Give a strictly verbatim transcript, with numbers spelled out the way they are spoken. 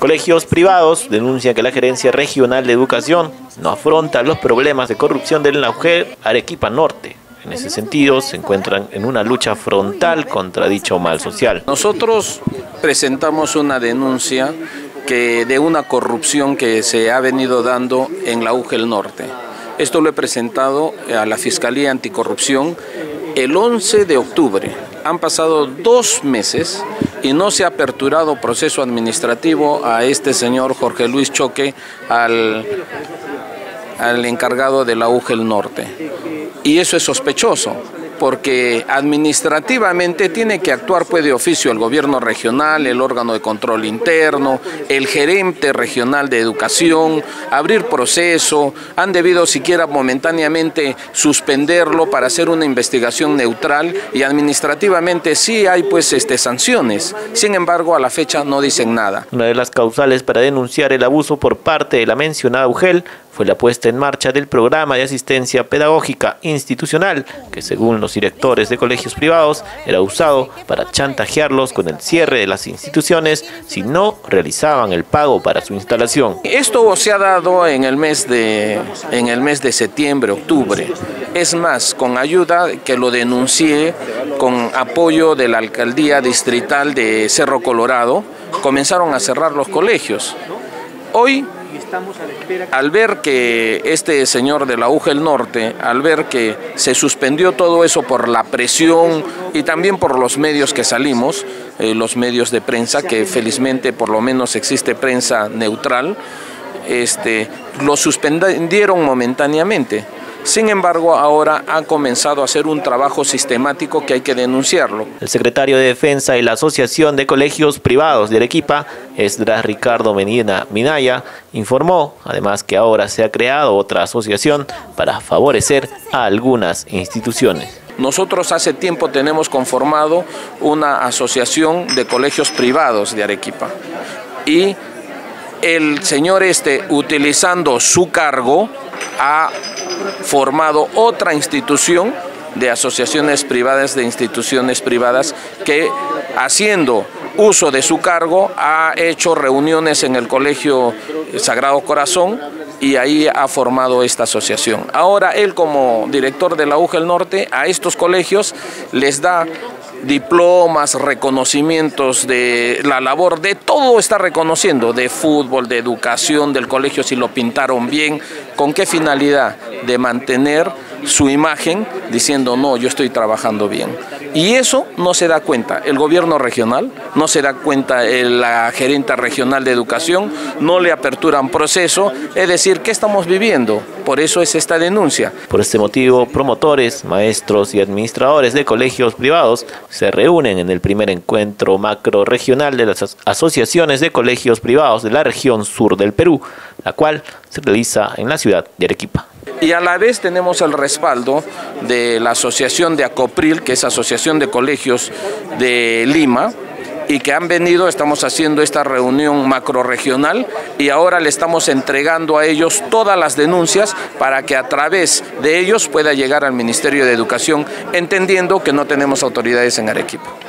Colegios privados denuncian que la Gerencia Regional de Educación no afronta los problemas de corrupción del Naujel Arequipa Norte. En ese sentido, se encuentran en una lucha frontal contra dicho mal social. Nosotros presentamos una denuncia que de una corrupción que se ha venido dando en la U G E L Norte. Esto lo he presentado a la Fiscalía Anticorrupción el once de octubre. Han pasado dos meses y no se ha aperturado proceso administrativo a este señor Jorge Luis Choque, al, al encargado de la U G E L Norte. Y eso es sospechoso, porque administrativamente tiene que actuar pues, de oficio el gobierno regional, el órgano de control interno, el gerente regional de educación, abrir proceso, han debido siquiera momentáneamente suspenderlo para hacer una investigación neutral y administrativamente sí hay pues este, sanciones, sin embargo a la fecha no dicen nada. Una de las causales para denunciar el abuso por parte de la mencionada U G E L fue la puesta en marcha del programa de asistencia pedagógica institucional, que según los directores de colegios privados era usado para chantajearlos con el cierre de las instituciones si no realizaban el pago para su instalación. Esto se ha dado en el mes de, en el mes de septiembre, octubre. Es más, con ayuda que lo denuncié, con apoyo de la alcaldía distrital de Cerro Colorado, comenzaron a cerrar los colegios. Hoy, al ver que este señor de la U G E L Norte, al ver que se suspendió todo eso por la presión y también por los medios que salimos, eh, los medios de prensa, que felizmente por lo menos existe prensa neutral, este, lo suspendieron momentáneamente. Sin embargo, ahora ha comenzado a hacer un trabajo sistemático que hay que denunciarlo. El secretario de Defensa y la Asociación de Colegios Privados de Arequipa, Esdras Ricardo Medina Minaya, informó además que ahora se ha creado otra asociación para favorecer a algunas instituciones. Nosotros hace tiempo tenemos conformado una asociación de colegios privados de Arequipa y el señor este, utilizando su cargo, ha formado otra institución de asociaciones privadas, de instituciones privadas, que haciendo uso de su cargo ha hecho reuniones en el Colegio Sagrado Corazón y ahí ha formado esta asociación. Ahora él, como director de la U G E L Norte, a estos colegios les da diplomas, reconocimientos de la labor, de todo está reconociendo, de fútbol, de educación, del colegio, si lo pintaron bien. ¿Con qué finalidad? De mantener su imagen diciendo, no, yo estoy trabajando bien. Y eso no se da cuenta el gobierno regional, no se da cuenta la gerente regional de educación, no le aperturan proceso, es decir, ¿qué estamos viviendo? Por eso es esta denuncia. Por este motivo, promotores, maestros y administradores de colegios privados se reúnen en el primer encuentro macro regional de las asociaciones de colegios privados de la región sur del Perú, la cual se realiza en la ciudad de Arequipa. Y a la vez tenemos el respaldo de la asociación de ACOPRIL, que es Asociación de Colegios de Lima, y que han venido, estamos haciendo esta reunión macrorregional y ahora le estamos entregando a ellos todas las denuncias para que a través de ellos pueda llegar al Ministerio de Educación, entendiendo que no tenemos autoridades en Arequipa.